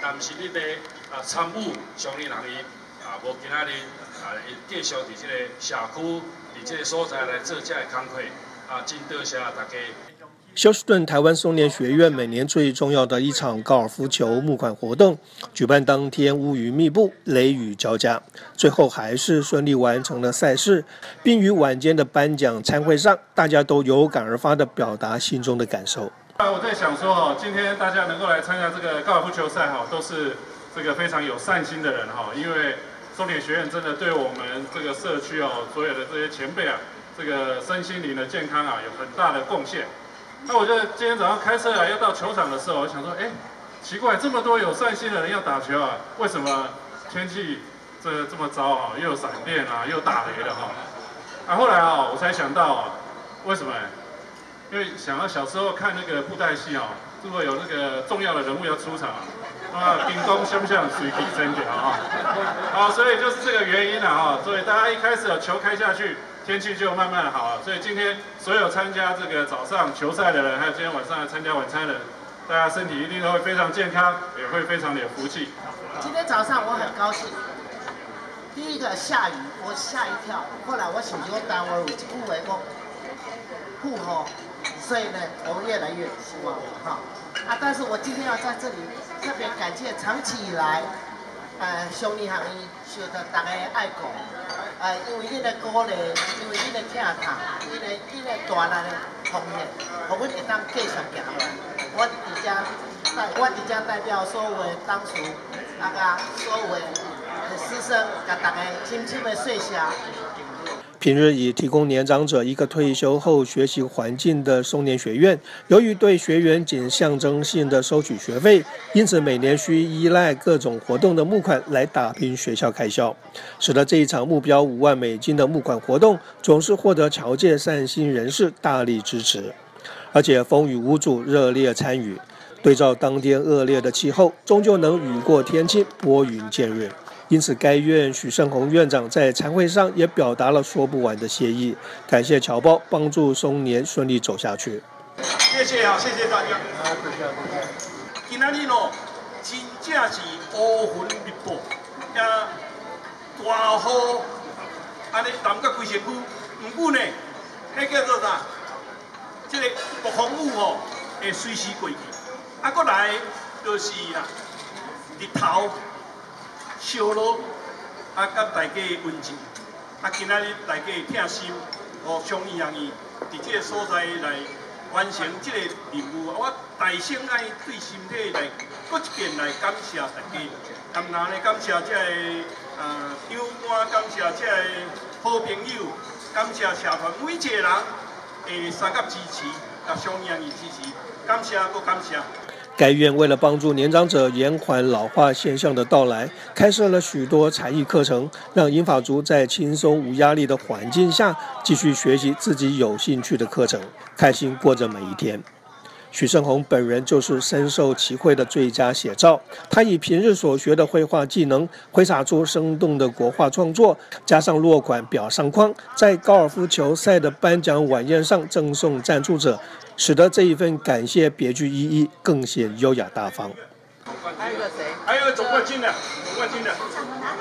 但是你咧参与乡里人伊无今仔日继续伫即个社区，伫即个所在来做这个工作真多谢大家。 休斯顿台湾松年学院每年最重要的一场高尔夫球募款活动，举办当天乌云密布，雷雨交加，最后还是顺利完成了赛事，并于晚间的颁奖餐会上，大家都有感而发地表达心中的感受。 我在想说今天大家能够来参加这个高尔夫球赛都是这个非常有善心的人因为松年学院真的对我们这个社区所有的这些前辈这个身心灵的健康有很大的贡献。那我就今天早上开车要到球场的时候，我想说，奇怪，这么多有善心的人要打球为什么天气这么糟又有闪电又打雷的后来我才想到为什么？因为想到小时候看那个布袋戏如果有那个重要的人物要出场叮咚像不像水皮真屌所以就是这个原因所以大家一开始球开下去。天气就慢慢好了，所以今天所有参加这个早上球赛的人，还有今天晚上来参加晚餐的人，大家身体一定都会非常健康，也会非常的有福气。 今天早上我很高兴，第一个下雨，我吓一跳，后来我想说单位有一句话讲，护候，所以呢，我越来越希望但是我今天要在这里特别感谢长期以来，乡里行医受到大家爱顾。因为恁的鼓励，因为恁的疼痛，因为恁的大力的奉献，互阮会当继续行落来。我伫遮代表所有的当初所有的师生，甲大家深深的谢谢。 平日以提供年长者一个退休后学习环境的松年学院，由于对学员仅象征性的收取学费，因此每年需依赖各种活动的募款来打拼学校开销，使得这一场目标5万美金的募款活动总是获得侨界善心人士大力支持，而且风雨无阻，热烈参与。对照当天恶劣的气候，终究能雨过天晴，拨云见日。因此，该院许胜宏院长在餐会上也表达了说不完的谢意，感谢侨胞帮助松年顺利走下去。 谢谢谢谢大家。今仔日真正是乌云密布，大雨，安尼淋到规身躯。不过呢，迄叫做啥？这个暴风雨会随时过去。过来就是日头。烧落，甲大家的温情，今仔日大家的疼心，乡里人伊伫这个所在来完成这个任务，我大声爱对身体来，搁一遍来感谢大家，甘然咧感谢这个长官，感谢这个好朋友，感谢社团每一个人的三甲支持，甲乡里人支持，感谢搁感谢。 该院为了帮助年长者延缓老化现象的到来，开设了许多才艺课程，让银发族在轻松无压力的环境下继续学习自己有兴趣的课程，开心过着每一天。许胜宏本人就是深受其惠的最佳写照，他以平日所学的绘画技能挥洒出生动的国画创作，加上落款裱上框，在高尔夫球赛的颁奖晚宴上赠送赞助者，使得这一份感谢别具意义，更显优雅大方。 还有总冠军的，总冠军的。